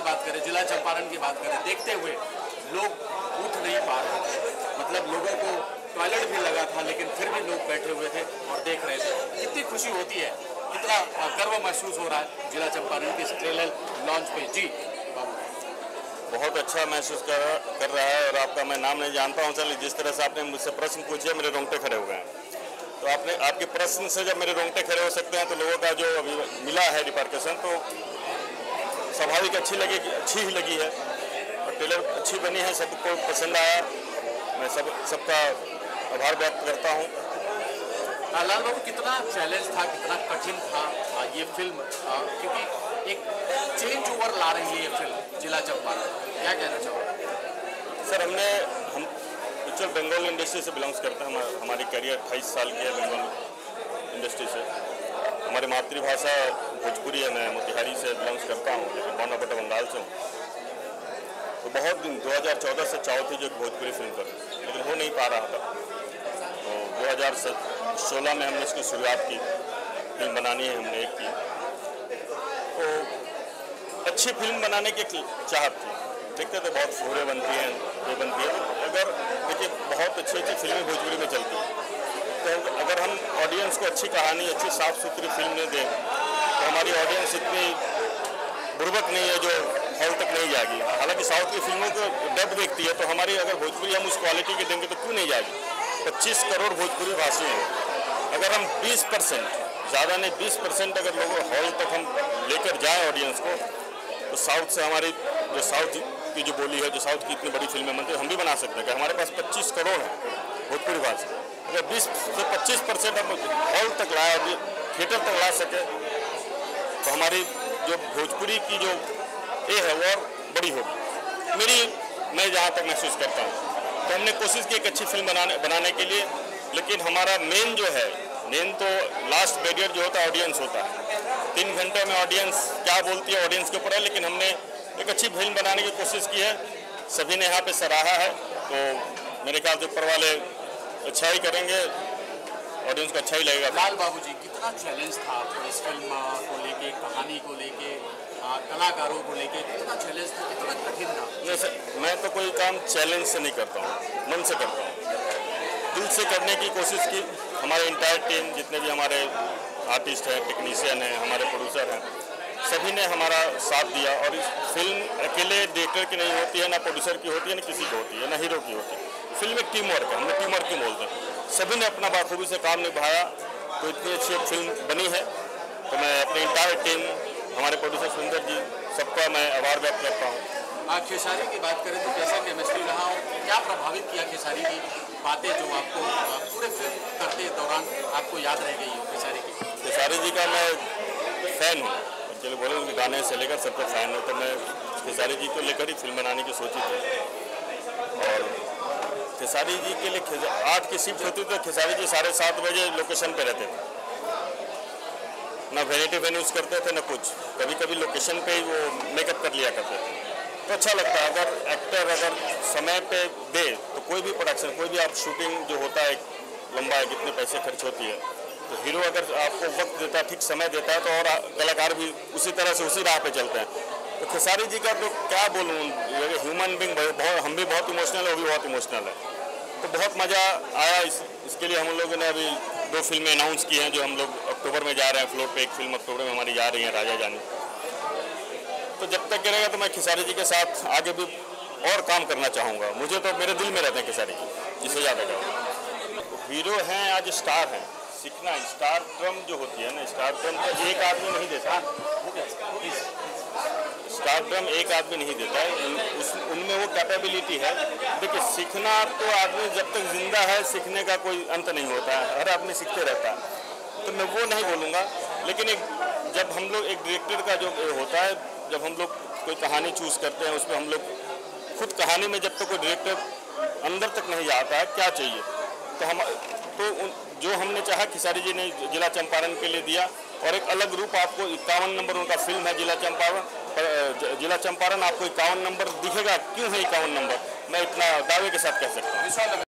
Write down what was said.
बात करें, जिला चंपारण की बात करें, देखते हुए लोग उठ नहीं पा रहे थे। मतलब लोगों को टॉयलेट भी लगा था, लेकिन फिर भी लोग बैठे हुए थे और देख रहे थे। कितनी खुशी होती है, कितना गर्व महसूस हो रहा है जिला चंपारण के इस ट्रेलर लॉन्च पे। जी बाबू, बहुत अच्छा महसूस कर रहा है। और आपका मैं नाम नहीं जानता हूँ, चलिए जिस तरह से आपने मुझसे प्रश्न पूछे मेरे रोंगटे खड़े हो गए हैं। तो आपके प्रश्न से जब मेरे रोंगटे खड़े हो सकते हैं तो लोगों का जो अभी मिला है रिपार्केशन, तो स्वाभाविक अच्छी ही लगी है। और ट्रेलर अच्छी बनी है, सबको पसंद आया। मैं सबका आभार व्यक्त करता हूँ। लाल बाबू, कितना चैलेंज था, कितना कठिन था ये फिल्म, क्योंकि एक चेंज ओवर ला रही है ये फिल्म जिला चंपारण, क्या कहना चाहोगे? सर, हम एक्चुअल बंगाल इंडस्ट्री से बिलोंग्स करते हैं। हमारी करियर 28 साल की है बंगाल इंडस्ट्री से। हमारी मातृभाषा भोजपुरी है। मैं मोतिहारी से बिलोंग्स करता हूँ, लेकिन बॉर्न ऑफ बंगाल से हूँ। तो बहुत दिन 2014 से चाहती थी जो भोजपुरी फिल्म करूँ, लेकिन हो नहीं पा रहा था। तो 2016 में हमने इसकी शुरुआत की। फिल्म बनानी है हमने एक की, तो अच्छी फिल्म बनाने की चाहत थी। देखते थे बहुत फूरे बनती हैं, ये बनती है। अगर देखिए, बहुत अच्छी फिल्में भोजपुरी में चलती हैं, तो अगर हम ऑडियंस को अच्छी कहानी, अच्छी साफ सुथरी फिल्म नहीं दें, तो हमारी ऑडियंस इतनी बुर्बक नहीं है जो हॉल तक नहीं जाएगी। हालांकि साउथ की फिल्मों को डब देखती है, तो हमारी अगर भोजपुरी हम उस क्वालिटी की देंगे तो क्यों नहीं जाएगी। 25 करोड़ भोजपुरी भाषी हैं। अगर हम 20%, ज़्यादा नहीं 20% अगर लोगों हॉल तक हम लेकर जाएँ ऑडियंस को, तो साउथ से हमारी जो साउथ की जो बोली है, जो साउथ की इतनी बड़ी फिल्में बनती है, हम भी बना सकते हैं। कि हमारे पास 25 करोड़ है भोजपुरी भाषा। अगर 20 से 25% हम हॉल तक लाए, थिएटर तक ला सके, तो हमारी जो भोजपुरी की जो ये है वो और बड़ी होगी। मैं जहाँ तक महसूस करता हूँ, तो हमने कोशिश की एक अच्छी फिल्म बनाने के लिए। लेकिन हमारा मेन तो लास्ट बैरियर जो होता है ऑडियंस होता है। 3 घंटे में ऑडियंस क्या बोलती है ऑडियंस के ऊपर है। लेकिन हमने एक अच्छी फिल्म बनाने की कोशिश की है, सभी ने यहाँ पे सराहा है। तो मेरे ख्याल से ऊपर वाले अच्छा ही करेंगे, ऑडियंस को अच्छा ही लगेगा। लाल बाबू जी, कितना चैलेंज था आपको इस फिल्म को लेके, कहानी को लेके, कलाकारों को लेके, कितना चैलेंज था, कितना कठिन था? नहीं सर, मैं तो कोई काम चैलेंज से नहीं करता हूँ, मन से करता हूँ। दिल से करने की कोशिश की। हमारे इंटायर टीम, जितने भी हमारे आर्टिस्ट हैं, टेक्नीशियन हैं, हमारे प्रोड्यूसर हैं, सभी ने हमारा साथ दिया। और इस फिल्म अकेले डायरेक्टर की नहीं होती है, ना प्रोड्यूसर की होती है, ना किसी की होती है, ना हीरो की होती है। फिल्म एक टीम वर्क है, हम टीम वर्क क्यों बोलते हैं। सभी ने अपना बाखूबी से काम निभाया, तो इतनी अच्छी फिल्म बनी है। तो मैं अपनी इंटायर टीम, हमारे प्रोड्यूसर सुंदर जी, सबका मैं आभार व्यक्त करता हूँ। खेसारी की बात करें तो कैसा केमिस्ट्री रहा और क्या प्रभावित किया खेसारी की बातें जो आपको पूरे फिल्म करते दौरान आपको याद रह गई हो खेसारी की? खेसारी जी का मैं फ़ैन हूँ, चलो बोले उनके गाने से लेकर सबका फ़ैन हूँ। तो मैं खेसारी जी को लेकर ही फिल्म बनाने की सोची थी। और खेसारी जी के लिए 8 की शिफ्ट होती तो खेसारी जी 7:30 बजे लोकेशन पे रहते थे। ना वैनिटी वेन्यूज करते थे, ना कुछ। कभी कभी लोकेशन पे ही वो मेकअप कर लिया करते थे। तो अच्छा लगता है अगर एक्टर अगर समय पे दे, तो कोई भी प्रोडक्शन, कोई भी आप शूटिंग जो होता है लंबा है, कितने पैसे खर्च होती है, तो हीरो अगर आपको वक्त देता है, ठीक समय देता है, तो और कलाकार भी उसी तरह से उसी राह पे चलते हैं। तो खेसारी जी का तो क्या बोलूँ, ह्यूमन बींग, हम भी बहुत इमोशनल है, वो भी बहुत इमोशनल है। तो बहुत मज़ा आया। इसके लिए हम लोगों ने अभी 2 फिल्में अनाउंस की हैं, जो हम लोग अक्टूबर में जा रहे हैं फ्लोर पे। एक फिल्म अक्टूबर में हमारी जा रही है, राजा जानी। तो जब तक गिरेगा तो मैं खेसारी जी के साथ आगे भी और काम करना चाहूँगा। मुझे तो मेरे दिल में रहते हैं खेसारी जी, जिससे ज़्यादा क्या। हीरो हैं, आज स्टार हैं। सीखना, स्टार ड्रम जो होती है ना, स्टार ड्रम तो एक आदमी नहीं देता। स्टार ड्रम एक आदमी नहीं देता है, उनमें वो कैपेबिलिटी है। देखिए, सीखना तो आदमी जब तक जिंदा है, सीखने का कोई अंत नहीं होता है, हर आदमी सीखते रहता है। तो मैं वो नहीं बोलूँगा। लेकिन जब हम लोग एक डायरेक्टर का जो होता है, जब हम लोग कोई कहानी चूज़ करते हैं, उसमें हम लोग खुद कहानी में जब तक कोई डायरेक्टर अंदर तक नहीं जाता है क्या चाहिए, तो जो हमने चाहा खेसारी जी ने जिला चंपारण के लिए दिया। और एक अलग रूप आपको 51 नंबर उनका फिल्म है जिला चंपारण आपको 51 नंबर दिखेगा। क्यों है 51 नंबर, मैं इतना दावे के साथ कह सकता हूँ।